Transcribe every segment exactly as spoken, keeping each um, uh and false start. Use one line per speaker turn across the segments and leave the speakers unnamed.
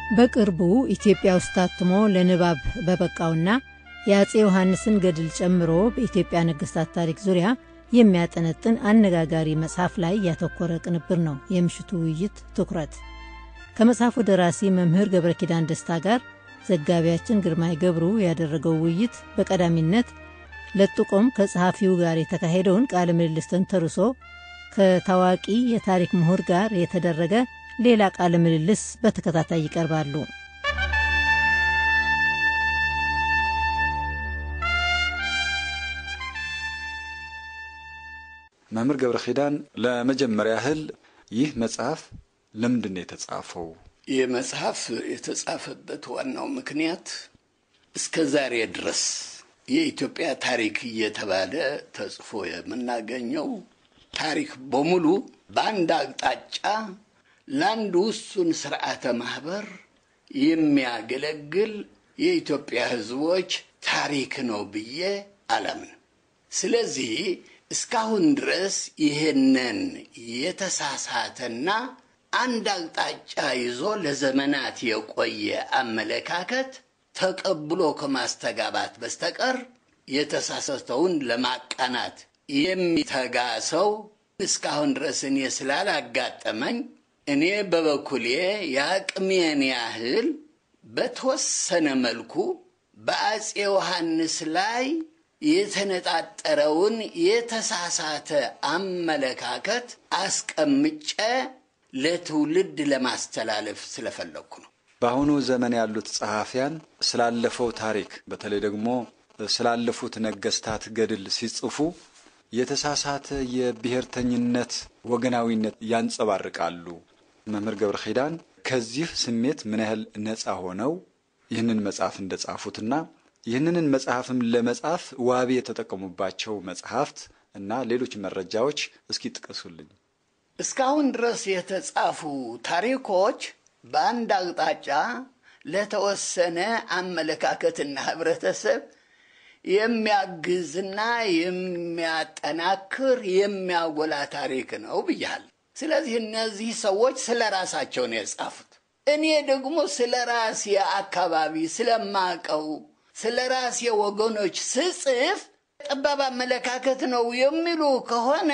በቅርቡ ኢትዮጵያ ውስጥ ታትሞ ለንባብ በበቃውና የአጼ ዮሐንስን ገድል ጨምሮ በኢትዮጵያ ነገሥታት ታሪክ ዙሪያ የሚያጠነጥን አነጋጋሪ መጽሐፍ ላይ ያተኮረ ቅንብር ነው የምሽቱ ውይይት ትኩረት። ከመጽሐፉ ደራሲ መምህር ገብረ ኪዳን ደስታ ጋር ዘጋቢያችን ግርማይ ገብሩ ያደረገው ውይይት በቀዳሚነት ለጥቆም ከጸሐፊው ጋር የተካሄደውን ቃለ ምልልስ ተንተርሶ ከታዋቂ የታሪክ ምሁር ጋር የተደረገ ሌላ ቃለ ምልልስ በተከታታይ ይቀርባሉ።
መምህር ገብረ ኪዳን ለመጀመሪያ ያህል ይህ መጽሐፍ ለምንድን ነው የተጻፈው?
ይህ መጽሐፍ የተጻፈበት ዋናው ምክንያት እስከ ዛሬ ድረስ የኢትዮጵያ ታሪክ እየተባለ ተጽፎ የምናገኘው ታሪክ በሙሉ በአንድ አቅጣጫ ለአንድ ውሱን ስርዓተ ማህበር የሚያገለግል የኢትዮጵያ ሕዝቦች ታሪክ ነው ብዬ አላምንም። ስለዚህ እስካሁን ድረስ ይሄንን የተሳሳተና አንድ አቅጣጫ ይዞ ለዘመናት የቆየ አመለካከት ተቀብሎ ከማስተጋባት በስተቀር የተሳሳተውን ለማቃናት የሚተጋ ሰው እስካሁን ድረስ እኔ ስላላጋጠመኝ እኔ በበኩሌ ያቅሜን ያህል በተወሰነ መልኩ በአጼ ዮሐንስ ላይ የተነጣጠረውን የተሳሳተ አመለካከት አስቀምጬ ለትውልድ ለማስተላለፍ ስለፈለኩ ነው።
በአሁኑ ዘመን ያሉት ጸሐፊያን ስላለፈው ታሪክ በተለይ ደግሞ ስላለፉት ነገስታት ገድል ሲጽፉ የተሳሳተ የብሔርተኝነት ወገናዊነት ያንጸባርቃሉ። መምህር ገብረ ኪዳን ከዚህ ስሜት ምን ያህል ነፃ ሆነው ይህንን መጽሐፍ እንደጻፉትና ይህንን መጽሐፍም ለመጻፍ ዋቢ የተጠቀሙባቸው መጽሐፍት እና ሌሎች መረጃዎች እስኪ ጥቀሱልኝ።
እስካሁን ድረስ የተጻፉ ታሪኮች በአንድ አቅጣጫ ለተወሰነ አመለካከትና ህብረተሰብ የሚያግዝና የሚያጠናክር የሚያጎላ ታሪክ ነው ብያል። ስለዚህ እነዚህ ሰዎች ስለራሳቸው ነው የጻፉት። እኔ ደግሞ ስለራሴ አካባቢ ስለማቀው ስለራሴ ወገኖች ስጽፍ ጠባብ አመለካከት ነው የሚሉ ከሆነ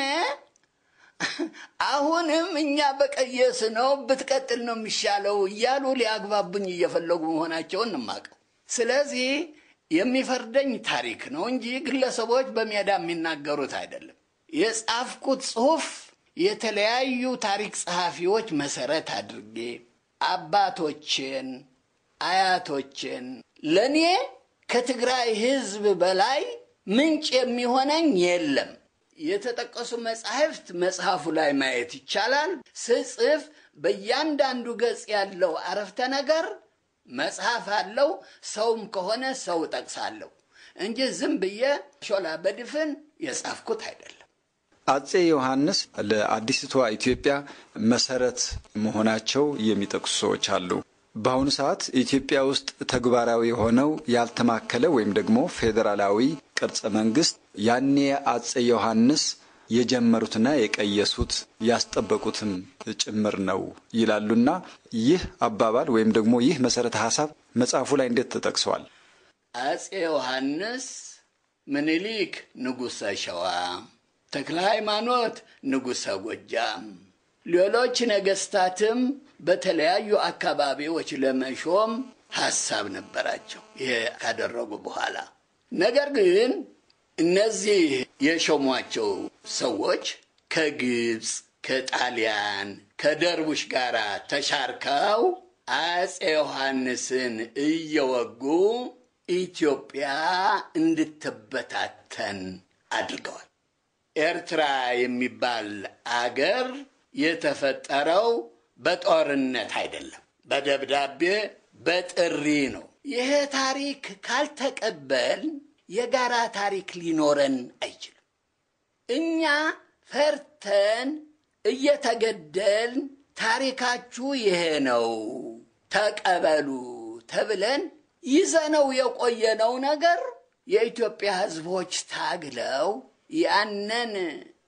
አሁንም እኛ በቀየስ ነው ብትቀጥል ነው የሚሻለው እያሉ ሊያግባቡኝ እየፈለጉ መሆናቸውን እንማቀው። ስለዚህ የሚፈርደኝ ታሪክ ነው እንጂ ግለሰቦች በሚያዳ የሚናገሩት አይደለም። የጻፍኩት ጽሑፍ የተለያዩ ታሪክ ጸሐፊዎች መሰረት አድርጌ አባቶችን አያቶችን ለኔ ከትግራይ ህዝብ በላይ ምንጭ የሚሆነኝ የለም። የተጠቀሱ መጽሐፍት መጽሐፉ ላይ ማየት ይቻላል። ስጽፍ በእያንዳንዱ ገጽ ያለው አረፍተ ነገር መጽሐፍ አለው። ሰውም ከሆነ ሰው ጠቅሳለሁ እንጂ ዝም ብዬ ሾላ በድፍን የጻፍኩት አይደለም።
አጼ ዮሐንስ ለአዲስቷ ኢትዮጵያ መሰረት መሆናቸው የሚጠቅሱ ሰዎች አሉ። በአሁኑ ሰዓት ኢትዮጵያ ውስጥ ተግባራዊ ሆነው ያልተማከለ ወይም ደግሞ ፌደራላዊ ቅርጽ መንግስት ያኔ አጼ ዮሐንስ የጀመሩትና የቀየሱት ያስጠበቁትም ጭምር ነው ይላሉና ይህ አባባል ወይም ደግሞ ይህ መሰረተ ሐሳብ መጽሐፉ ላይ እንዴት ተጠቅሷል?
አጼ ዮሐንስ ምኒልክ ንጉሠ ሸዋ፣ ተክለ ሃይማኖት ንጉሠ ጎጃም፣ ሌሎች ነገስታትም በተለያዩ አካባቢዎች ለመሾም ሐሳብ ነበራቸው ይሄ ካደረጉ በኋላ። ነገር ግን እነዚህ የሾሟቸው ሰዎች ከግብጽ ከጣሊያን ከደርቡሽ ጋር ተሻርከው አጼ ዮሐንስን እየወጉ ኢትዮጵያ እንድትበታተን አድርገዋል። ኤርትራ የሚባል አገር የተፈጠረው በጦርነት አይደለም፣ በደብዳቤ በጥሪ ነው። ይሄ ታሪክ ካልተቀበል የጋራ ታሪክ ሊኖረን አይችልም። እኛ ፈርተን እየተገደልን ታሪካችሁ ይሄ ነው ተቀበሉ ተብለን ይዘነው የቆየነው ነገር የኢትዮጵያ ሕዝቦች ታግለው ያንን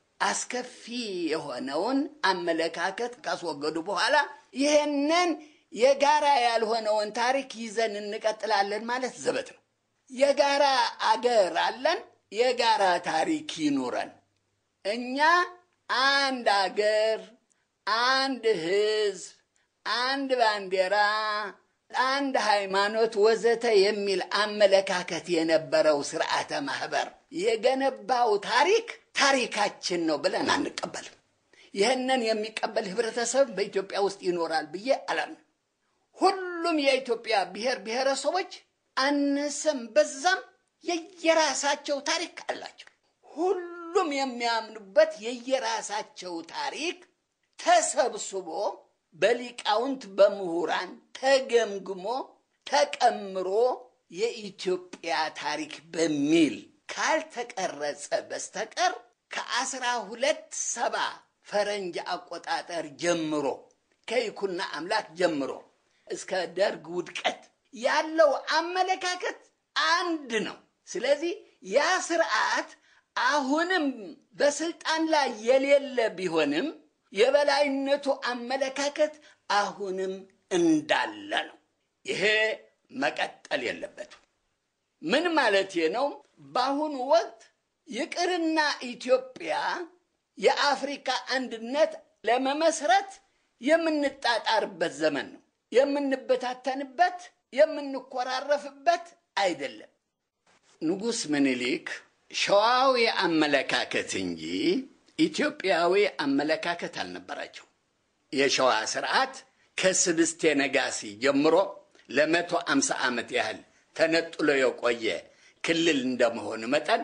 አስከፊ የሆነውን አመለካከት ካስወገዱ በኋላ ይሄንን የጋራ ያልሆነውን ታሪክ ይዘን እንቀጥላለን ማለት ዘበት ነው። የጋራ አገር አለን፣ የጋራ ታሪክ ይኑረን። እኛ አንድ አገር፣ አንድ ህዝብ፣ አንድ ባንዲራ፣ አንድ ሃይማኖት ወዘተ የሚል አመለካከት የነበረው ስርዓተ ማህበር የገነባው ታሪክ ታሪካችን ነው ብለን አንቀበልም። ይህንን የሚቀበል ህብረተሰብ በኢትዮጵያ ውስጥ ይኖራል ብዬ አላምንም። ሁሉም የኢትዮጵያ ብሔር ብሔረሰቦች አነሰም በዛም የየራሳቸው ታሪክ አላቸው። ሁሉም የሚያምኑበት የየራሳቸው ታሪክ ተሰብስቦ በሊቃውንት በምሁራን ተገምግሞ ተቀምሮ የኢትዮጵያ ታሪክ በሚል ካልተቀረጸ በስተቀር ከአስራ ሁለት ሰባ ፈረንጅ አቆጣጠር ጀምሮ ከይኩና አምላክ ጀምሮ እስከ ደርግ ውድቀት ያለው አመለካከት አንድ ነው። ስለዚህ ያ ስርዓት አሁንም በስልጣን ላይ የሌለ ቢሆንም የበላይነቱ አመለካከት አሁንም እንዳለ ነው። ይሄ መቀጠል የለበትም። ምን ማለት ነው? በአሁኑ ወቅት ይቅርና ኢትዮጵያ የአፍሪካ አንድነት ለመመስረት የምንጣጣርበት ዘመን ነው። የምንበታተንበት የምንኮራረፍበት አይደለም። ንጉስ ምኒልክ ሸዋዊ አመለካከት እንጂ ኢትዮጵያዊ አመለካከት አልነበራቸው። የሸዋ ስርዓት ከስብስቴ ነጋሲ ጀምሮ ለመቶ አምሳ ዓመት ያህል ተነጥሎ የቆየ ክልል እንደመሆኑ መጠን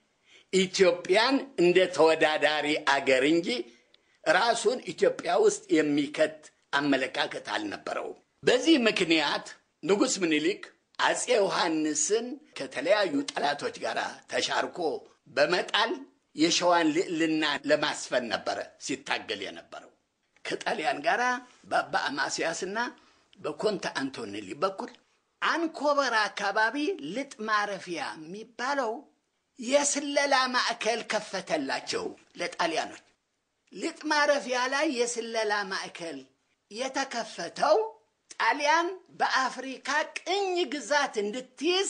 ኢትዮጵያን እንደ ተወዳዳሪ አገር እንጂ ራሱን ኢትዮጵያ ውስጥ የሚከት አመለካከት አልነበረው። በዚህ ምክንያት ንጉስ ምኒልክ አጼ ዮሐንስን ከተለያዩ ጠላቶች ጋር ተሻርኮ በመጣል የሸዋን ልዕልና ለማስፈን ነበር ሲታገል የነበረው። ከጣሊያን ጋር በአባ አማሲያስና በኮንታ አንቶኔሊ በኩል አንኮበር አካባቢ ልጥ ማረፊያ የሚባለው የስለላ ማዕከል ከፈተላቸው ለጣሊያኖች። ልጥ ማረፊያ ላይ የስለላ ማዕከል የተከፈተው ጣሊያን በአፍሪካ ቅኝ ግዛት እንድትይዝ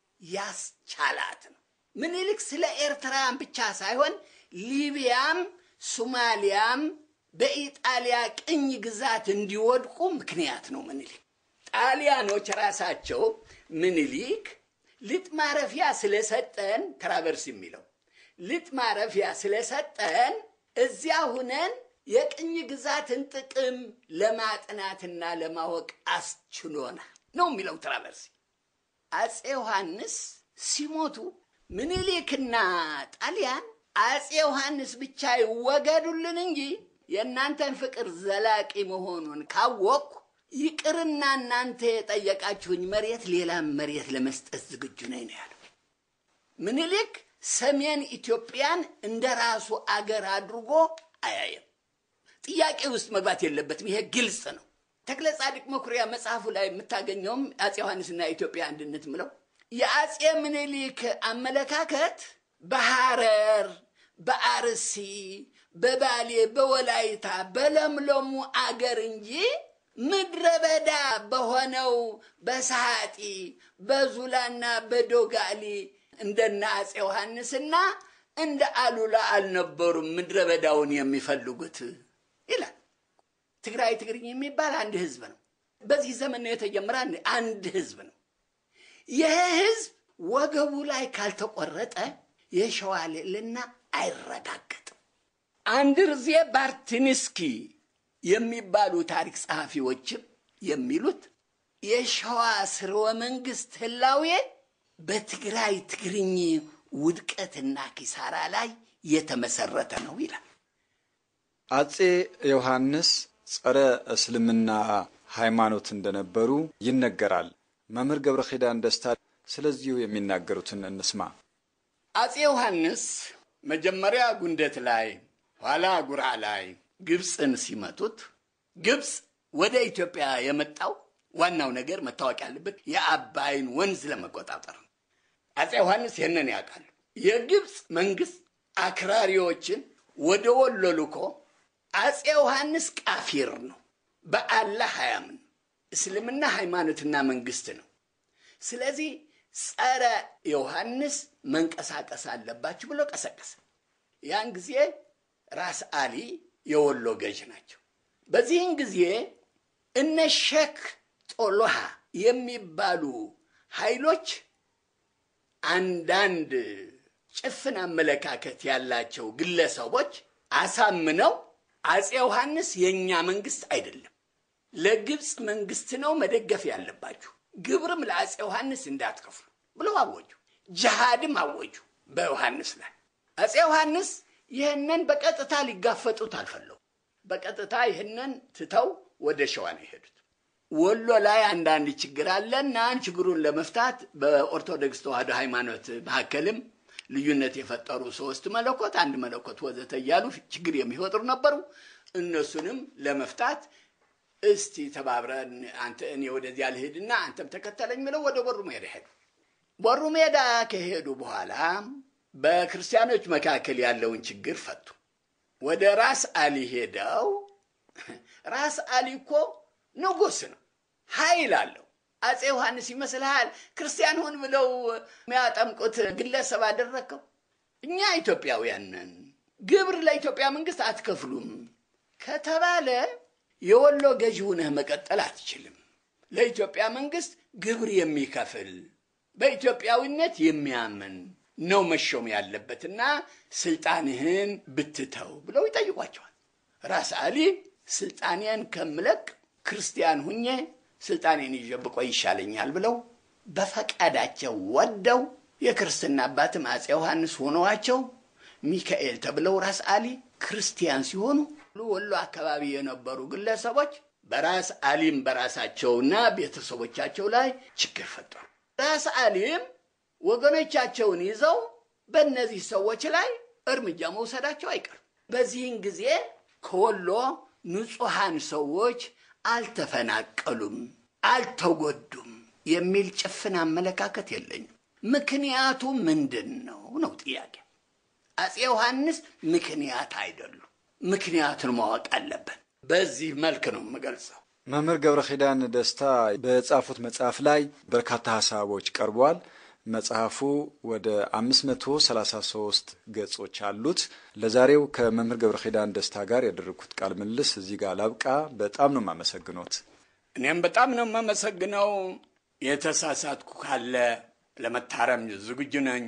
ያስቻላት ነው። ምኒልክ ስለ ኤርትራን ብቻ ሳይሆን ሊቢያም ሶማሊያም በኢጣሊያ ቅኝ ግዛት እንዲወድቁ ምክንያት ነው ምኒልክ። ጣሊያኖች ራሳቸው ምኒልክ ልጥ ማረፊያ ስለሰጠን ትራቨርስ የሚለው ልጥ ማረፊያ ስለሰጠን እዚያ ሁነን የቅኝ ግዛትን ጥቅም ለማጥናትና ለማወቅ አስችሎናል ነው የሚለው ትራቨርስ። አጼ ዮሐንስ ሲሞቱ ምኒልክና ጣሊያን አጼ ዮሐንስ ብቻ ይወገዱልን እንጂ የእናንተን ፍቅር ዘላቂ መሆኑን ካወቅኩ ይቅርና እናንተ የጠየቃችሁኝ መሬት ሌላ መሬት ለመስጠት ዝግጁ ነኝ ነው ያለው። ምኒልክ ሰሜን ኢትዮጵያን እንደራሱ አገር አድርጎ አያየም። ጥያቄ ውስጥ መግባት የለበትም። ይሄ ግልጽ ነው። ተክለ ጻድቅ መኩሪያ መጽሐፉ ላይ የምታገኘውም አጼ ዮሐንስና ኢትዮጵያ አንድነት ምለው የአጼ ምኒልክ አመለካከት በሐረር በአርሲ በባሌ በወላይታ በለምለሙ አገር እንጂ ምድረበዳ በሆነው በሳሃጢ በዙላና በዶጋሊ እንደና አጼ ዮሐንስና እንደ አሉላ አልነበሩም ምድረበዳውን የሚፈልጉት ይላል። ትግራይ ትግርኝ የሚባል አንድ ህዝብ ነው። በዚህ ዘመን ነው የተጀመረ አንድ ህዝብ ነው። ይሄ ህዝብ ወገቡ ላይ ካልተቆረጠ የሸዋ ልዕልና አይረጋገጥም። አንድርዜ ባርትንስኪ የሚባሉ ታሪክ ጸሐፊዎችም የሚሉት የሸዋ ስርወ መንግስት ህላዌ በትግራይ ትግርኝ ውድቀትና ኪሳራ ላይ የተመሰረተ ነው ይላል።
አጼ ዮሐንስ ጸረ እስልምና ሃይማኖት እንደነበሩ ይነገራል። መምህር ገብረ ኪዳን ደስታ ስለዚሁ የሚናገሩትን እንስማ።
አጼ ዮሐንስ መጀመሪያ ጉንደት ላይ ኋላ ጉራ ላይ ግብፅን ሲመቱት ግብፅ ወደ ኢትዮጵያ የመጣው ዋናው ነገር መታወቅ ያለበት የአባይን ወንዝ ለመቆጣጠር። አጼ ዮሐንስ ይህንን ያውቃሉ። የግብፅ መንግስት አክራሪዎችን ወደ ወሎ ልኮ አጼ ዮሐንስ ቃፊር ነው፣ በአላህ አያምን፣ እስልምና ሃይማኖትና መንግስት ነው። ስለዚህ ጸረ ዮሐንስ መንቀሳቀስ አለባችሁ ብሎ ቀሰቀሰ። ያን ጊዜ ራስ አሊ የወሎ ገዥ ናቸው። በዚህን ጊዜ እነ ሼክ ጦሎሃ የሚባሉ ኃይሎች አንዳንድ ጭፍን አመለካከት ያላቸው ግለሰቦች አሳምነው አጼ ዮሐንስ የኛ መንግስት አይደለም፣ ለግብጽ መንግስት ነው መደገፍ ያለባችሁ፣ ግብርም ለአጼ ዮሐንስ እንዳትከፍሉ ብለው አወጁ። ጂሃድም አወጁ በዮሐንስ ላይ። አጼ ዮሐንስ ይህንን በቀጥታ ሊጋፈጡት አልፈለጉም። በቀጥታ ይህንን ትተው ወደ ሸዋ ነው የሄዱት። ወሎ ላይ አንዳንድ ችግር አለና ችግሩን ለመፍታት በኦርቶዶክስ ተዋህዶ ሃይማኖት መካከልም ልዩነት የፈጠሩ ሶስት መለኮት አንድ መለኮት ወዘተ ያሉ ችግር የሚፈጥሩ ነበሩ። እነሱንም ለመፍታት እስቲ ተባብረን አንተ እኔ ወደዚያ ልሄድና አንተም ተከተለኝ ብለው ወደ ቦሩ ሜዳ ሄዱ። ቦሩ ሜዳ ከሄዱ በኋላ በክርስቲያኖች መካከል ያለውን ችግር ፈቱ። ወደ ራስ አሊ ሄደው ራስ አሊ እኮ ንጉስ ነው፣ ኃይል አለው። አጼ ዮሐንስ ይመስልሃል ክርስቲያን ሆን ብለው የሚያጠምቁት ግለሰብ አደረከው? እኛ ኢትዮጵያውያን ነን፣ ግብር ለኢትዮጵያ መንግስት አትከፍሉም ከተባለ የወሎ ገዥ ሆነህ መቀጠል አትችልም። ለኢትዮጵያ መንግስት ግብር የሚከፍል በኢትዮጵያዊነት የሚያምን ነው መሾም ያለበትና ስልጣንህን ብትተው ብለው ይጠይቋቸዋል። ራስ አሊ ስልጣኔን ከምለቅ ክርስቲያን ሁኜ ስልጣኔን ይዤ ብቆይ ይሻለኛል ብለው በፈቃዳቸው ወደው የክርስትና አባትም አጼ ዮሐንስ ሆነዋቸው ሚካኤል ተብለው ራስ አሊ ክርስቲያን ሲሆኑ ወሎ አካባቢ የነበሩ ግለሰቦች በራስ አሊም በራሳቸውና ቤተሰቦቻቸው ላይ ችግር ፈጠሩ። ራስ አሊም ወገኖቻቸውን ይዘው በእነዚህ ሰዎች ላይ እርምጃ መውሰዳቸው አይቀርም። በዚህን ጊዜ ከወሎ ንጹሃን ሰዎች አልተፈናቀሉም፣ አልተጎዱም የሚል ጭፍን አመለካከት የለኝም። ምክንያቱ ምንድነው ነው ጥያቄ። አጼ ዮሐንስ ምክንያት አይደሉም። ምክንያቱን ማወቅ አለብን። በዚህ መልክ ነው የምገልጸው።
መምህር ገብረ ኪዳን ደስታ በጻፉት መጽሐፍ ላይ በርካታ ሐሳቦች ቀርበዋል። መጽሐፉ ወደ አምስት መቶ ሰላሳ ሶስት ገጾች አሉት። ለዛሬው ከመምህር ገብረ ኪዳን ደስታ ጋር ያደረኩት ቃለ ምልልስ እዚህ ጋር ላብቃ። በጣም ነው የማመሰግኖት።
እኔም በጣም ነው የማመሰግነው። የተሳሳትኩ ካለ ለመታረም ዝግጁ ነኝ።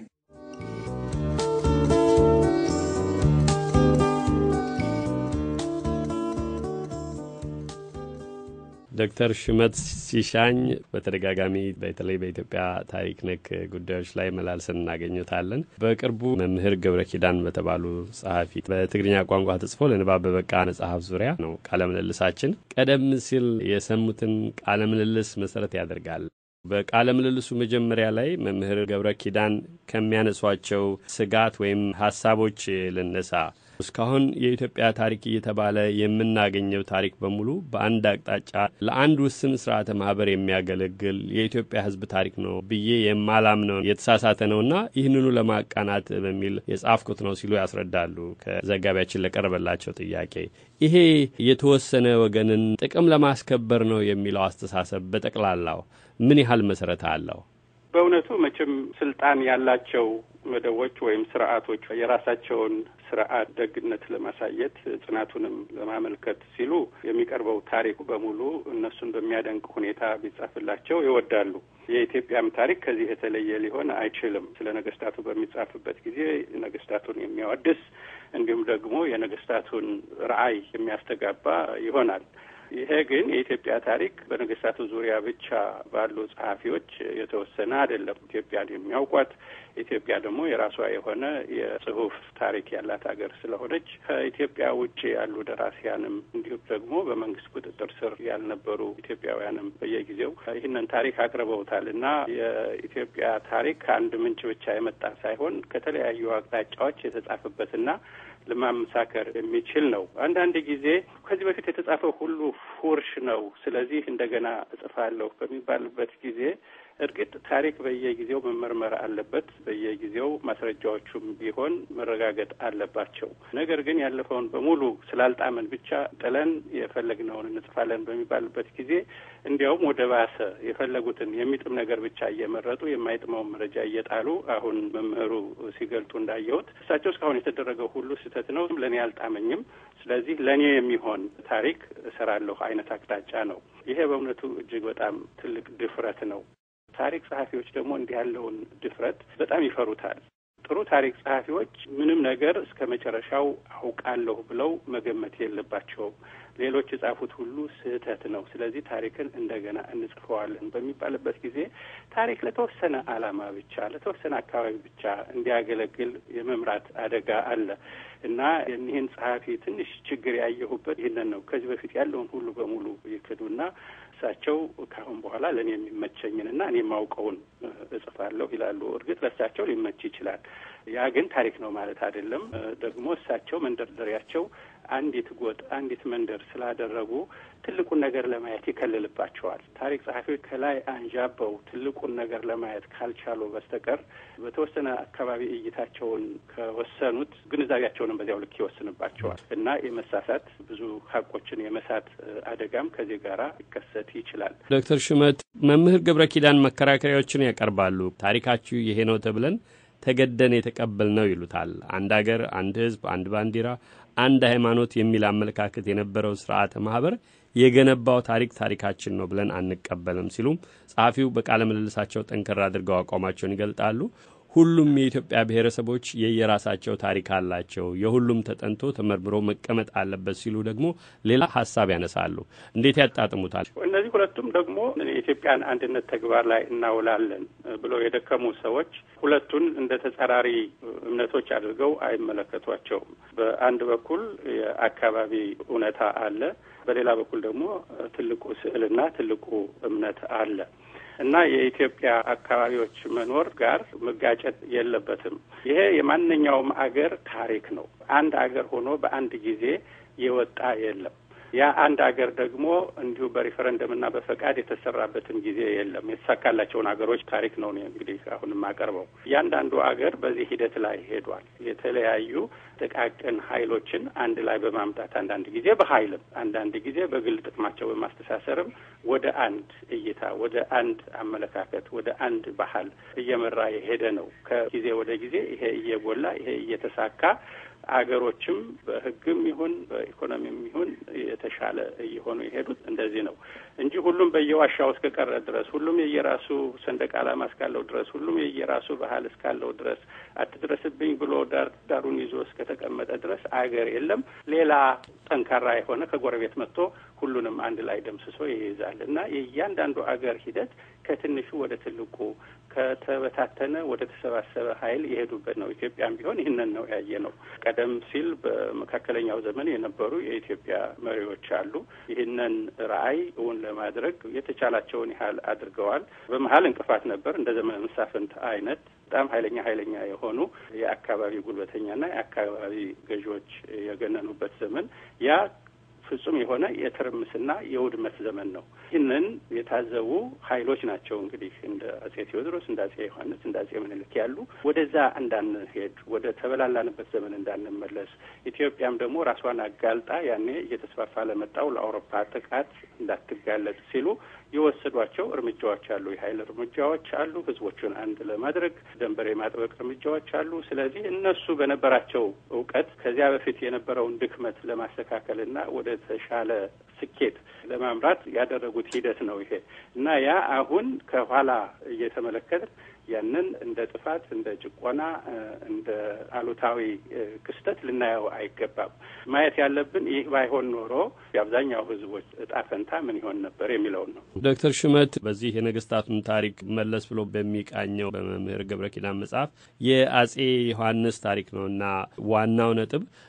ዶክተር ሽመት ሲሻኝ በተደጋጋሚ በተለይ በኢትዮጵያ ታሪክ ነክ ጉዳዮች ላይ መላልሰን እናገኙታለን። በቅርቡ መምህር ገብረ ኪዳን በተባሉ ጸሐፊ በትግርኛ ቋንቋ ተጽፎ ለንባብ በበቃ መጽሐፍ ዙሪያ ነው ቃለ ምልልሳችን። ቀደም ሲል የሰሙትን ቃለ ምልልስ መሰረት ያደርጋል። በቃለ ምልልሱ መጀመሪያ ላይ መምህር ገብረ ኪዳን ከሚያነሷቸው ስጋት ወይም ሐሳቦች ልነሳ። እስካሁን የኢትዮጵያ ታሪክ እየተባለ የምናገኘው ታሪክ በሙሉ በአንድ አቅጣጫ ለአንድ ውስን ስርዓተ ማህበር የሚያገለግል የኢትዮጵያ ሕዝብ ታሪክ ነው ብዬ የማላምነው የተሳሳተ ነውና ይህንኑ ለማቃናት በሚል የጻፍኩት ነው ሲሉ ያስረዳሉ። ከዘጋቢያችን ለቀረበላቸው ጥያቄ ይሄ የተወሰነ ወገንን ጥቅም ለማስከበር ነው የሚለው አስተሳሰብ በጠቅላላው ምን ያህል መሰረት አለው?
በእውነቱ መቼም ስልጣን ያላቸው መደቦች ወይም ስርዓቶች የራሳቸውን ስርዓት ደግነት ለማሳየት ጽናቱንም ለማመልከት ሲሉ የሚቀርበው ታሪክ በሙሉ እነሱን በሚያደንቅ ሁኔታ ቢጻፍላቸው ይወዳሉ። የኢትዮጵያም ታሪክ ከዚህ የተለየ ሊሆን አይችልም። ስለ ነገስታቱ በሚጻፍበት ጊዜ ነገስታቱን የሚያወድስ እንዲሁም ደግሞ የነገስታቱን ራዕይ የሚያስተጋባ ይሆናል። ይሄ ግን የኢትዮጵያ ታሪክ በነገስታቱ ዙሪያ ብቻ ባሉ ጸሐፊዎች የተወሰነ አይደለም። ኢትዮጵያን የሚያውቋት ኢትዮጵያ ደግሞ የራሷ የሆነ የጽሁፍ ታሪክ ያላት ሀገር ስለሆነች ከኢትዮጵያ ውጭ ያሉ ደራሲያንም እንዲሁም ደግሞ በመንግስት ቁጥጥር ስር ያልነበሩ ኢትዮጵያውያንም በየጊዜው ይህንን ታሪክ አቅርበውታል እና የኢትዮጵያ ታሪክ ከአንድ ምንጭ ብቻ የመጣ ሳይሆን ከተለያዩ አቅጣጫዎች የተጻፈበትና ለማመሳከር የሚችል ነው። አንዳንድ ጊዜ ከዚህ በፊት የተጻፈው ሁሉ ፉርሽ ነው፣ ስለዚህ እንደገና እጽፋለሁ በሚባልበት ጊዜ እርግጥ ታሪክ በየጊዜው መመርመር አለበት። በየጊዜው ማስረጃዎቹም ቢሆን መረጋገጥ አለባቸው። ነገር ግን ያለፈውን በሙሉ ስላልጣመን ብቻ ጥለን የፈለግነውን እንጽፋለን በሚባልበት ጊዜ እንዲያውም ወደ ባሰ የፈለጉትን የሚጥም ነገር ብቻ እየመረጡ የማይጥመውን መረጃ እየጣሉ አሁን መምህሩ ሲገልጡ እንዳየሁት እሳቸው እስካሁን የተደረገው ሁሉ ስህተት ነው፣ ለእኔ አልጣመኝም፣ ስለዚህ ለእኔ የሚሆን ታሪክ እሰራለሁ አይነት አቅጣጫ ነው። ይሄ በእውነቱ እጅግ በጣም ትልቅ ድፍረት ነው። ታሪክ ጸሐፊዎች ደግሞ እንዲህ ያለውን ድፍረት በጣም ይፈሩታል። ጥሩ ታሪክ ጸሐፊዎች ምንም ነገር እስከ መጨረሻው አውቃለሁ ብለው መገመት የለባቸውም። ሌሎች የጻፉት ሁሉ ስህተት ነው፣ ስለዚህ ታሪክን እንደገና እንጽፈዋለን በሚባልበት ጊዜ ታሪክ ለተወሰነ ዓላማ ብቻ ለተወሰነ አካባቢ ብቻ እንዲያገለግል የመምራት አደጋ አለ እና ይህን ጸሐፊ ትንሽ ችግር ያየሁበት ይህንን ነው። ከዚህ በፊት ያለውን ሁሉ በሙሉ ይክዱና እሳቸው ካሁን በኋላ ለእኔ የሚመቸኝንና እኔ የማውቀውን እጽፋለሁ ይላሉ። እርግጥ ለእሳቸው ሊመች ይችላል። ያ ግን ታሪክ ነው ማለት አይደለም። ደግሞ እሳቸው መንደርደሪያቸው አንዲት ጎጥ አንዲት መንደር ስላደረጉ ትልቁን ነገር ለማየት ይከልልባቸዋል። ታሪክ ጸሐፊዎች ከላይ አንዣበው ትልቁን ነገር ለማየት ካልቻሉ በስተቀር በተወሰነ አካባቢ እይታቸውን ከወሰኑት ግንዛቤያቸውንም በዚያው ልክ ይወስንባቸዋል እና የመሳሳት ብዙ ሀቆችን የመሳት አደጋም ከዚህ ጋር ሊከሰት ይችላል።
ዶክተር ሹመት መምህር ገብረ ኪዳን መከራከሪያዎችን ያቀርባሉ። ታሪካችሁ ይሄ ነው ተብለን ተገደን የተቀበልነው ይሉታል። አንድ ሀገር፣ አንድ ህዝብ፣ አንድ ባንዲራ፣ አንድ ሃይማኖት የሚል አመለካከት የነበረው ስርዓተ ማህበር የገነባው ታሪክ ታሪካችን ነው ብለን አንቀበልም ሲሉም ጸሐፊው በቃለ ምልልሳቸው ጠንከር አድርገው አቋማቸውን ይገልጣሉ። ሁሉም የኢትዮጵያ ብሔረሰቦች የየራሳቸው ታሪክ አላቸው፣ የሁሉም ተጠንቶ ተመርምሮ መቀመጥ አለበት ሲሉ ደግሞ ሌላ ሀሳብ ያነሳሉ። እንዴት ያጣጥሙታል?
እነዚህ ሁለቱም ደግሞ የኢትዮጵያን አንድነት ተግባር ላይ እናውላለን ብለው የደከሙ ሰዎች ሁለቱን እንደ ተጻራሪ እምነቶች አድርገው አይመለከቷቸውም። በአንድ በኩል የአካባቢ እውነታ አለ፣ በሌላ በኩል ደግሞ ትልቁ ስዕልና ትልቁ እምነት አለ እና የኢትዮጵያ አካባቢዎች መኖር ጋር መጋጨት የለበትም። ይሄ የማንኛውም አገር ታሪክ ነው። አንድ አገር ሆኖ በአንድ ጊዜ የወጣ የለም። ያ አንድ አገር ደግሞ እንዲሁ በሪፈረንደምና በፈቃድ የተሰራበትን ጊዜ የለም። የተሳካላቸውን አገሮች ታሪክ ነው እንግዲህ አሁን የማቀርበው። እያንዳንዱ አገር በዚህ ሂደት ላይ ሄዷል። የተለያዩ ጥቃቅን ኃይሎችን አንድ ላይ በማምጣት አንዳንድ ጊዜ በኃይልም አንዳንድ ጊዜ በግል ጥቅማቸው በማስተሳሰርም ወደ አንድ እይታ፣ ወደ አንድ አመለካከት፣ ወደ አንድ ባህል እየመራ የሄደ ነው። ከጊዜ ወደ ጊዜ ይሄ እየጎላ ይሄ እየተሳካ አገሮችም በሕግም ይሁን በኢኮኖሚም ይሁን የተሻለ እየሆኑ የሄዱት እንደዚህ ነው እንጂ ሁሉም በየዋሻው እስከቀረ ድረስ፣ ሁሉም የየራሱ ሰንደቅ ዓላማ እስካለው ድረስ፣ ሁሉም የየራሱ ባህል እስካለው ድረስ፣ አትድረስብኝ ብሎ ዳር ዳሩን ይዞ እስከተቀመጠ ድረስ አገር የለም። ሌላ ጠንካራ የሆነ ከጎረቤት መጥቶ ሁሉንም አንድ ላይ ደምስሶ ይይዛል እና የእያንዳንዱ አገር ሂደት ከትንሹ ወደ ትልቁ ከተበታተነ ወደ ተሰባሰበ ኃይል የሄዱበት ነው። ኢትዮጵያም ቢሆን ይህንን ነው ያየ ነው። ቀደም ሲል በመካከለኛው ዘመን የነበሩ የኢትዮጵያ መሪዎች አሉ። ይህንን ራዕይ እውን ለማድረግ የተቻላቸውን ያህል አድርገዋል። በመሀል እንቅፋት ነበር። እንደ ዘመነ መሳፍንት አይነት በጣም ኃይለኛ ኃይለኛ የሆኑ የአካባቢ ጉልበተኛና የአካባቢ ገዢዎች የገነኑበት ዘመን ያ ፍጹም የሆነ የትርምስና የውድመት ዘመን ነው። ይህንን የታዘቡ ኃይሎች ናቸው እንግዲህ እንደ አጼ ቴዎድሮስ፣ እንደ አጼ ዮሐንስ፣ እንደ አጼ ምኒልክ ያሉ ወደዛ እንዳንሄድ፣ ወደ ተበላላንበት ዘመን እንዳንመለስ፣ ኢትዮጵያም ደግሞ ራሷን አጋልጣ ያኔ እየተስፋፋ ለመጣው ለአውሮፓ ጥቃት እንዳትጋለጥ ሲሉ የወሰዷቸው እርምጃዎች አሉ። የኃይል እርምጃዎች አሉ። ህዝቦቹን አንድ ለማድረግ ደንበር የማጥበቅ እርምጃዎች አሉ። ስለዚህ እነሱ በነበራቸው እውቀት ከዚያ በፊት የነበረውን ድክመት ለማስተካከልና ወደ ተሻለ ስኬት ለማምራት ያደረጉት ሂደት ነው ይሄ እና ያ አሁን ከኋላ እየተመለከተ ያንን እንደ ጥፋት፣ እንደ ጭቆና፣ እንደ አሉታዊ ክስተት ልናየው አይገባም። ማየት ያለብን ይህ ባይሆን ኖሮ የአብዛኛው ህዝቦች እጣ ፈንታ ምን ይሆን ነበር የሚለውን ነው።
ዶክተር ሹመት በዚህ የነገስታቱን ታሪክ መለስ ብሎ በሚቃኘው በመምህር ገብረ ኪዳን መጽሐፍ የአጼ ዮሐንስ ታሪክ ነውና ዋናው ነጥብ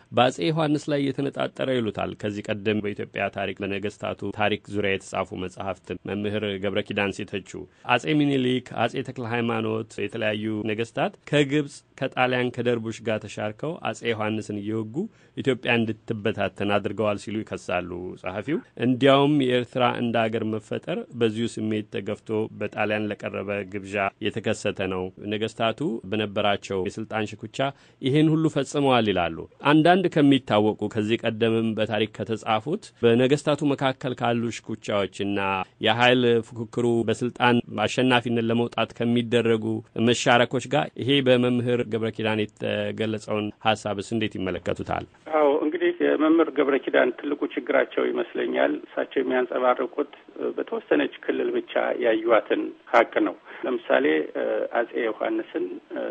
በአጼ ዮሐንስ ላይ የተነጣጠረ ይሉታል። ከዚህ ቀደም በኢትዮጵያ ታሪክ በነገስታቱ ታሪክ ዙሪያ የተጻፉ መጽሐፍትን መምህር ገብረ ኪዳን ሲተቹ አጼ ሚኒሊክ፣ አጼ ተክለ ሃይማኖት የተለያዩ ነገስታት ከግብጽ ከጣሊያን ከደርቡሽ ጋር ተሻርከው አጼ ዮሐንስን እየወጉ ኢትዮጵያ እንድትበታተን አድርገዋል ሲሉ ይከሳሉ ጸሐፊው። እንዲያውም የኤርትራ እንደ አገር መፈጠር በዚሁ ስሜት ተገፍቶ በጣሊያን ለቀረበ ግብዣ የተከሰተ ነው። ነገስታቱ በነበራቸው የስልጣን ሽኩቻ ይሄን ሁሉ ፈጽመዋል ይላሉ። አንዳንድ ከሚታወቁ ከዚህ ቀደምም በታሪክ ከተጻፉት በነገስታቱ መካከል ካሉ ሽኩቻዎችና የኃይል ፉክክሩ በስልጣን አሸናፊነት ለመውጣት ከሚደረጉ መሻረኮች ጋር ይሄ በመምህር ገብረ ኪዳን የተገለጸውን ሀሳብስ እንዴት ይመለከቱታል?
አዎ እንግዲህ የመምህር ገብረ ኪዳን ትልቁ ችግራቸው ይመስለኛል እሳቸው የሚያንጸባርቁት በተወሰነች ክልል ብቻ ያዩዋትን ሀቅ ነው። ለምሳሌ አጼ ዮሐንስን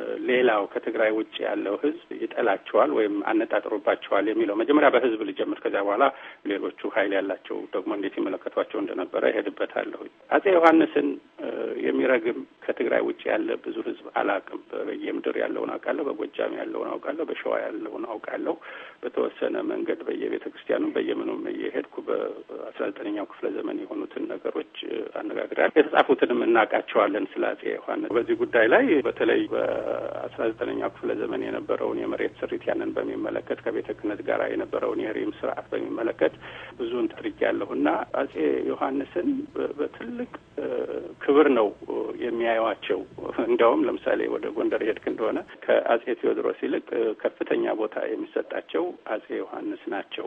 ሌላው ከትግራይ ውጭ ያለው ህዝብ ይጠላቸዋል ወይም አነጣጥሮባቸዋል የሚለው መጀመሪያ በህዝብ ልጀምር፣ ከዚያ በኋላ ሌሎቹ ኃይል ያላቸው ደግሞ እንዴት ይመለከቷቸው እንደነበረ እሄድበታለሁ። አጼ ዮሐንስን የሚረግም ከትግራይ ውጭ ያለ ብዙ ህዝብ አላውቅም። በየምድር ያለውን አውቃለሁ፣ በጎጃም ያለውን አውቃለሁ፣ በሸዋ ያለውን አውቃለሁ። በተወሰነ መንገድ በየቤተ ክርስቲያኑ በየምኑም እየሄድኩ በአስራ ዘጠነኛው ክፍለ ዘመን የሆኑትን ነገሮች አነጋግራለሁ። የተጻፉትንም እናውቃቸዋለን ስለ አጼ ዮሐንስ። በዚህ ጉዳይ ላይ በተለይ በአስራ ዘጠነኛው ክፍለ ዘመን የነበረውን የመሬት ስሪት ያንን በሚመለከት ከቤተ ክህነት ጋር የነበረውን የሪም ስርዓት በሚመለከት ብዙን ታሪያለሁና አጼ ዮሐንስን በትልቅ ክብር ነው የሚያዩዋቸው። እንደውም ለምሳሌ ወደ ጎንደር ሄድክ እንደሆነ ከአጼ ቴዎድሮስ ይልቅ ከፍተኛ ቦታ የሚሰጣቸው አጼ ዮሐንስ ናቸው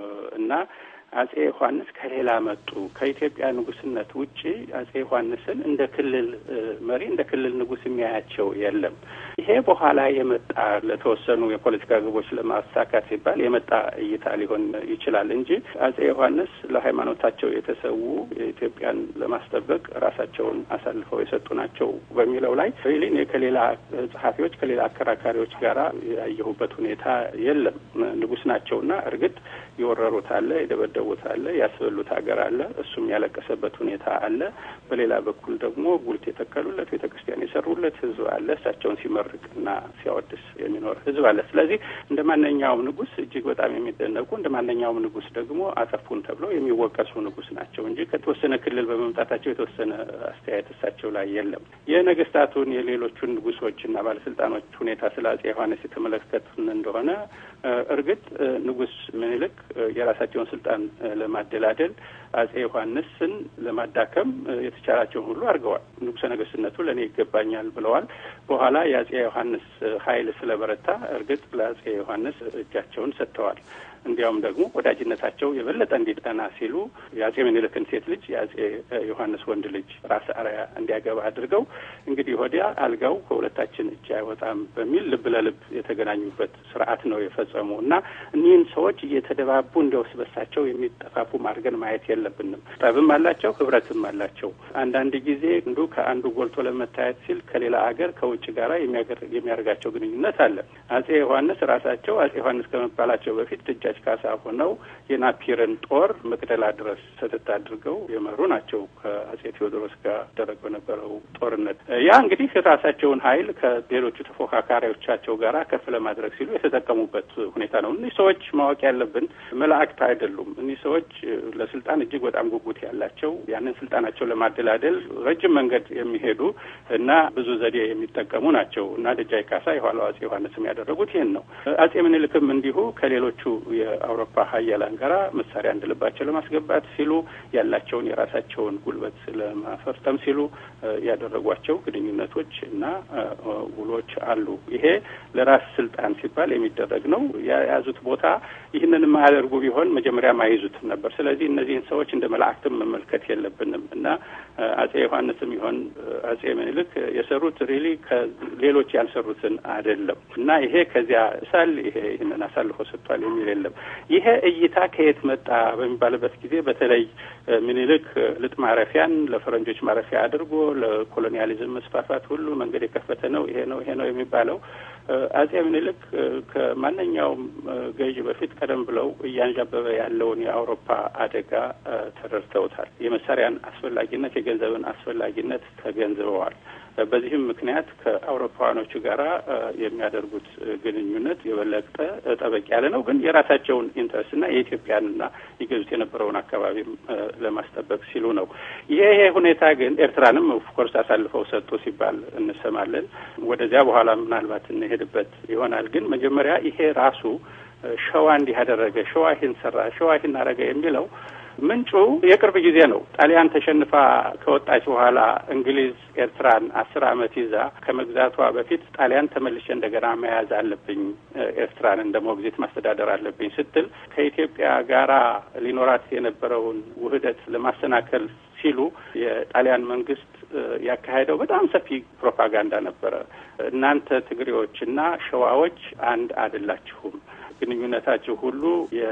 እና አጼ ዮሐንስ ከሌላ መጡ። ከኢትዮጵያ ንጉስነት ውጪ አጼ ዮሐንስን እንደ ክልል መሪ እንደ ክልል ንጉስ የሚያያቸው የለም። ይሄ በኋላ የመጣ ለተወሰኑ የፖለቲካ ግቦች ለማሳካት ሲባል የመጣ እይታ ሊሆን ይችላል እንጂ አጼ ዮሐንስ ለሃይማኖታቸው የተሰዉ የኢትዮጵያን ለማስጠበቅ ራሳቸውን አሳልፈው የሰጡ ናቸው በሚለው ላይ ሪሊ ከሌላ ጸሐፊዎች ከሌላ አከራካሪዎች ጋራ ያየሁበት ሁኔታ የለም። ንጉስ ናቸውና እርግጥ የወረሩት አለ፣ የደበደቡት አለ፣ ያስበሉት ሀገር አለ፣ እሱም ያለቀሰበት ሁኔታ አለ። በሌላ በኩል ደግሞ ጉልት የተከሉለት ቤተክርስቲያን የሰሩለት ህዝብ አለ፣ እሳቸውን ሲመርቅና ሲያወድስ የሚኖር ህዝብ አለ። ስለዚህ እንደ ማንኛውም ንጉስ እጅግ በጣም የሚደነቁ እንደ ማንኛውም ንጉስ ደግሞ አጠፉን ተብለው የሚወቀሱ ንጉስ ናቸው እንጂ ከተወሰነ ክልል በመምጣታቸው የተወሰነ አስተያየት እሳቸው ላይ የለም። የነገስታቱን የሌሎቹን ንጉሶችና ባለስልጣኖች ሁኔታ ስለ አጼ ዮሐንስ የተመለከቱን እንደሆነ እርግጥ ንጉስ ምኒልክ የራሳቸውን ስልጣን ለማደላደል አጼ ዮሐንስን ለማዳከም የተቻላቸውን ሁሉ አድርገዋል። ንጉሰ ነገስትነቱ ለእኔ ይገባኛል ብለዋል። በኋላ የአጼ ዮሐንስ ኃይል ስለበረታ እርግጥ ለአጼ ዮሐንስ እጃቸውን ሰጥተዋል። እንዲያውም ደግሞ ወዳጅነታቸው የበለጠ እንዲጠና ሲሉ የአጼ ምኒልክን ሴት ልጅ የአጼ ዮሐንስ ወንድ ልጅ ራስ አርያ እንዲያገባ አድርገው እንግዲህ ወዲያ አልጋው ከሁለታችን እጅ አይወጣም በሚል ልብ ለልብ የተገናኙበት ስርዓት ነው የፈጸሙ እና እኒህን ሰዎች እየተደባቡ እንደውስ በሳቸው የሚጠፋፉ ማድረግን ማየት የለብንም። ጠብም አላቸው፣ ህብረትም አላቸው። አንዳንድ ጊዜ እንዱ ከአንዱ ጎልቶ ለመታየት ሲል ከሌላ ሀገር ከውጭ ጋራ የሚያደርጋቸው ግንኙነት አለ። አጼ ዮሐንስ ራሳቸው አጼ ዮሐንስ ከመባላቸው በፊት ደጃች ካሳ ሆነው የናፒርን ጦር መቅደላ ድረስ ሰተት አድርገው የመሩ ናቸው። ከአጼ ቴዎድሮስ ጋር ደረገው የነበረው ጦርነት ያ እንግዲህ ራሳቸውን ኃይል ከሌሎቹ ተፎካካሪዎቻቸው ጋራ ከፍ ለማድረግ ሲሉ የተጠቀሙበት ሁኔታ ነው። እኒህ ሰዎች ማወቅ ያለብን መላእክት አይደሉም። እኒህ ሰዎች ለስልጣን እጅግ በጣም ጉጉት ያላቸው ያንን ስልጣናቸው ለማደላደል ረጅም መንገድ የሚሄዱ እና ብዙ ዘዴ የሚጠቀሙ ናቸው እና ደጃች ካሳ የኋላው አጼ ዮሐንስም ያደረጉት ይሄን ነው። አጼ ምኒልክም እንዲሁ ከሌሎቹ የአውሮፓ ሀያላን ጋራ መሳሪያ እንድልባቸው ለማስገባት ሲሉ ያላቸውን የራሳቸውን ጉልበት ለማፈርጠም ሲሉ ያደረጓቸው ግንኙነቶች እና ውሎች አሉ። ይሄ ለራስ ስልጣን ሲባል የሚደረግ ነው። የያዙት ቦታ ይህንን የማያደርጉ ቢሆን መጀመሪያ ማይዙትም ነበር። ስለዚህ እነዚህን ሰዎች እንደ መላእክትም መመልከት የለብንም እና አጼ ዮሐንስም ይሆን አጼ ምኒልክ የሰሩት ሪሊ ከሌሎች ያልሰሩትን አይደለም እና ይሄ ከዚያ ሳል ይሄ ይህንን አሳልፎ ሰጥቷል የሚል የለም። አይደለም። ይሄ እይታ ከየት መጣ በሚባልበት ጊዜ በተለይ ምኒልክ ልጥ ማረፊያን ለፈረንጆች ማረፊያ አድርጎ ለኮሎኒያሊዝም መስፋፋት ሁሉ መንገድ የከፈተ ነው ይሄ ነው ይሄ ነው የሚባለው አጼ ምኒልክ ከማንኛውም ገዢ በፊት ቀደም ብለው እያንዣበበ ያለውን የአውሮፓ አደጋ ተረድተውታል። የመሳሪያን አስፈላጊነት፣ የገንዘብን አስፈላጊነት ተገንዝበዋል። በዚህም ምክንያት ከአውሮፓውያኖቹ ጋራ የሚያደርጉት ግንኙነት የበለጠ ጠበቅ ያለ ነው። ግን የራሳቸውን ኢንተረስትና የኢትዮጵያንና ይገዙት የነበረውን አካባቢም ለማስጠበቅ ሲሉ ነው። ይሄ ሁኔታ ግን ኤርትራንም ኦፍኮርስ አሳልፈው ሰጡ ሲባል እንሰማለን። ወደዚያ በኋላ ምናልባት እንሄድበት ይሆናል። ግን መጀመሪያ ይሄ ራሱ ሸዋ እንዲህ ያደረገ፣ ሸዋ ይህን ሰራ፣ ሸዋ ይህን አደረገ የሚለው ምንጩ የቅርብ ጊዜ ነው። ጣሊያን ተሸንፋ ከወጣች በኋላ እንግሊዝ ኤርትራን አስር ዓመት ይዛ ከመግዛቷ በፊት ጣሊያን ተመልሼ እንደገና መያዝ አለብኝ፣ ኤርትራን እንደ ሞግዚት ማስተዳደር አለብኝ ስትል ከኢትዮጵያ ጋራ ሊኖራት የነበረውን ውህደት ለማሰናከል ሲሉ የጣሊያን መንግስት ያካሄደው በጣም ሰፊ ፕሮፓጋንዳ ነበረ። እናንተ ትግሬዎችና ሸዋዎች አንድ አይደላችሁም፣ ግንኙነታችሁ ሁሉ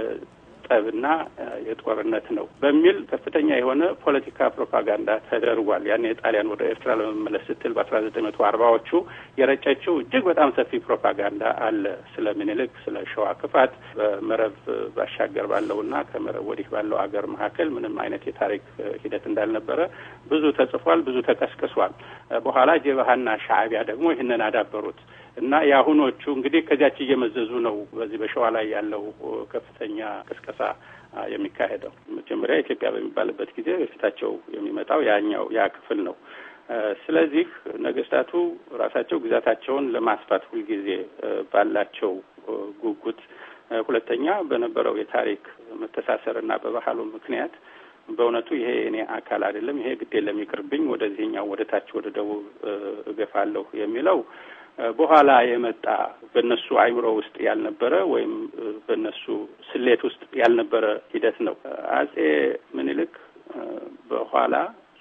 ጠብና የጦርነት ነው በሚል ከፍተኛ የሆነ ፖለቲካ ፕሮፓጋንዳ ተደርጓል። ያኔ ጣሊያን ወደ ኤርትራ ለመመለስ ስትል በአስራ ዘጠኝ መቶ አርባዎቹ የረጨችው እጅግ በጣም ሰፊ ፕሮፓጋንዳ አለ። ስለ ምኒልክ፣ ስለ ሸዋ ክፋት፣ በመረብ ባሻገር ባለውና ከመረብ ወዲህ ባለው አገር መካከል ምንም አይነት የታሪክ ሂደት እንዳልነበረ ብዙ ተጽፏል፣ ብዙ ተቀስቅሷል። በኋላ ጀብሃና ሻዕቢያ ደግሞ ይህንን አዳበሩት እና የአሁኖቹ እንግዲህ ከዚያች እየመዘዙ ነው በዚህ በሸዋ ላይ ያለው ከፍተኛ ቅስቀሳ የሚካሄደው። መጀመሪያ ኢትዮጵያ በሚባልበት ጊዜ በፊታቸው የሚመጣው ያኛው ያ ክፍል ነው። ስለዚህ ነገስታቱ ራሳቸው ግዛታቸውን ለማስፋት ሁልጊዜ ባላቸው ጉጉት፣ ሁለተኛ በነበረው የታሪክ መተሳሰርና በባህሉ ምክንያት በእውነቱ ይሄ እኔ አካል አይደለም፣ ይሄ ግድ የለም ይቅርብኝ፣ ወደዚህኛው ወደ ታች ወደ ደቡብ እገፋለሁ የሚለው በኋላ የመጣ በእነሱ አይምሮ ውስጥ ያልነበረ ወይም በእነሱ ስሌት ውስጥ ያልነበረ ሂደት ነው። አጼ ምኒልክ በኋላ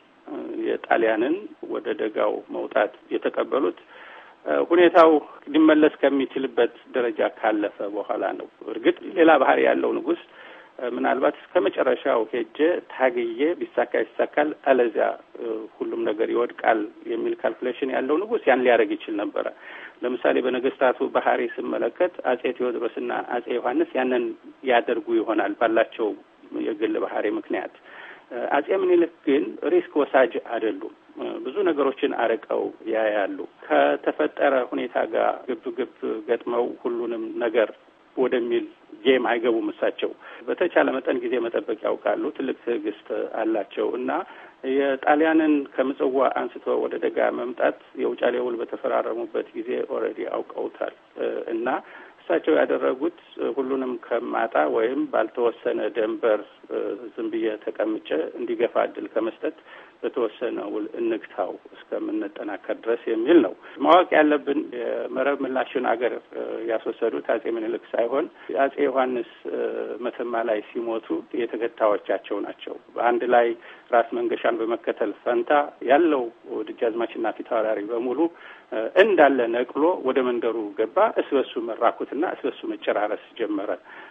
የጣሊያንን ወደ ደጋው መውጣት የተቀበሉት ሁኔታው ሊመለስ ከሚችልበት ደረጃ ካለፈ በኋላ ነው። እርግጥ ሌላ ባህሪ ያለው ንጉስ ምናልባት እስከ መጨረሻው ሄጄ ታግዬ ቢሳካ ይሳካል፣ አለዚያ ሁሉም ነገር ይወድቃል የሚል ካልኩሌሽን ያለው ንጉስ ያን ሊያደርግ ይችል ነበረ። ለምሳሌ በነገስታቱ ባህሪ ስመለከት አጼ ቴዎድሮስና አጼ ዮሐንስ ያንን ያደርጉ ይሆናል ባላቸው የግል ባህሪ ምክንያት። አጼ ምኒልክ ግን ሪስክ ወሳጅ አይደሉም። ብዙ ነገሮችን አርቀው ያያሉ። ከተፈጠረ ሁኔታ ጋር ግብ ግብ ገጥመው ሁሉንም ነገር ወደሚል ጌም አይገቡም። እሳቸው በተቻለ መጠን ጊዜ መጠበቅ ያውቃሉ። ትልቅ ትዕግስት አላቸው እና የጣሊያንን ከምጽዋ አንስቶ ወደ ደጋ መምጣት የውጫሌ ውል በተፈራረሙበት ጊዜ ኦልሬዲ አውቀውታል እና እሳቸው ያደረጉት ሁሉንም ከማጣ ወይም ባልተወሰነ ደንበር ዝም ብዬ ተቀምጬ እንዲገፋ እድል ከመስጠት በተወሰነ ውል እንግታው እስከምንጠናከር ድረስ የሚል ነው። ማወቅ ያለብን የመረብ ምላሽን አገር ያስወሰዱት አጼ ምኒልክ ሳይሆን አጼ ዮሐንስ መተማ ላይ ሲሞቱ የተከታዮቻቸው ናቸው። በአንድ ላይ ራስ መንገሻን በመከተል ፈንታ ያለው ደጃዝማችና ፊታውራሪ በሙሉ እንዳለ ነቅሎ ወደ መንደሩ ገባ። እስበሱ መራኩትና እስበሱ መጨራረስ ጀመረ።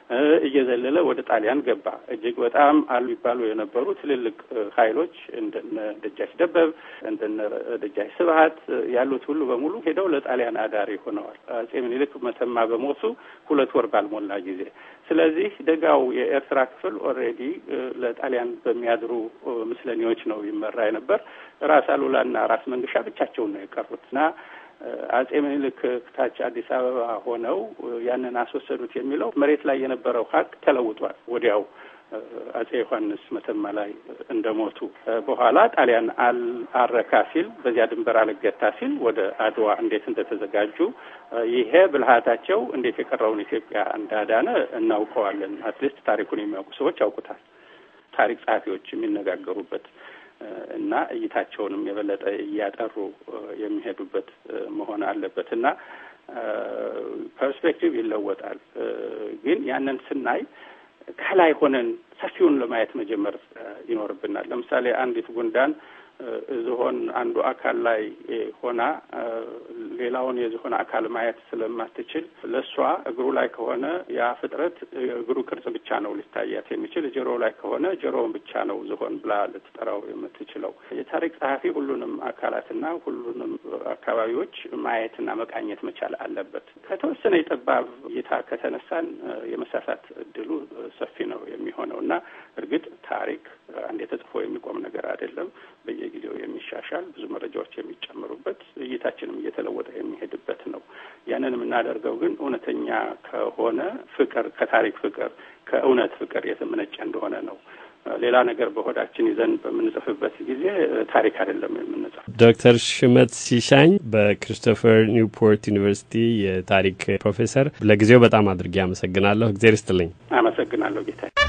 እየዘለለ ወደ ጣሊያን ገባ። እጅግ በጣም አሉ ይባሉ የነበሩ ትልልቅ ኃይሎች እንደነ ደጃች ደበብ እንደነ ደጃች ስብሐት ያሉት ሁሉ በሙሉ ሄደው ለጣሊያን አዳሪ ሆነዋል። አጼ ምኒልክ መተማ በሞቱ ሁለት ወር ባልሞላ ጊዜ። ስለዚህ ደጋው የኤርትራ ክፍል ኦልሬዲ ለጣሊያን በሚያድሩ ምስለኔዎች ነው ይመራ የነበር። ራስ አሉላና ራስ መንገሻ ብቻቸውን ነው የቀሩትና አጼ ምኒልክ ታች አዲስ አበባ ሆነው ያንን አስወሰዱት የሚለው መሬት ላይ የነበረው ሀቅ ተለውጧል። ወዲያው አጼ ዮሐንስ መተማ ላይ እንደሞቱ በኋላ ጣሊያን አልአረካ ሲል በዚያ ድንበር አልገታ ሲል ወደ አድዋ እንዴት እንደተዘጋጁ ይሄ ብልሃታቸው እንዴት የቀረውን ኢትዮጵያ እንዳዳነ እናውቀዋለን። አትሊስት ታሪኩን የሚያውቁ ሰዎች ያውቁታል። ታሪክ ጸሐፊዎች የሚነጋገሩበት እና እይታቸውንም የበለጠ እያጠሩ የሚሄዱበት መሆን አለበት እና ፐርስፔክቲቭ ይለወጣል። ግን ያንን ስናይ ከላይ ሆነን ሰፊውን ለማየት መጀመር ይኖርብናል። ለምሳሌ አንዲት ጉንዳን ዝሆን አንዱ አካል ላይ ሆና ሌላውን የዝሆን አካል ማየት ስለማትችል ለሷ እግሩ ላይ ከሆነ ያ ፍጥረት እግሩ ቅርጽ ብቻ ነው ሊታያት የሚችል፣ ጆሮ ላይ ከሆነ ጆሮውን ብቻ ነው ዝሆን ብላ ልትጠራው የምትችለው። የታሪክ ጸሐፊ ሁሉንም አካላትና ሁሉንም አካባቢዎች ማየትና መቃኘት መቻል አለበት። ከተወሰነ የጠባብ እይታ ከተነሳን የመሳሳት እድሉ ሰፊ ነው የሚሆነው እና እርግጥ ታሪክ አንድ ተጽፎ የሚቆም ነገር አይደለም። በየጊዜው የሚሻሻል ብዙ መረጃዎች የሚጨምሩበት እይታችንም እየተለወጠ የሚሄድበት ነው። ያንን የምናደርገው ግን እውነተኛ ከሆነ ፍቅር፣ ከታሪክ ፍቅር፣ ከእውነት ፍቅር የተመነጨ እንደሆነ ነው። ሌላ ነገር በሆዳችን ይዘን በምንጽፍበት ጊዜ ታሪክ አይደለም የምንጽፍ።
ዶክተር ሽመት ሲሻኝ በክሪስቶፈር ኒውፖርት ዩኒቨርሲቲ የታሪክ ፕሮፌሰር፣ ለጊዜው በጣም አድርጌ አመሰግናለሁ። እግዚአብሔር ይስጥልኝ።
አመሰግናለሁ ጌታ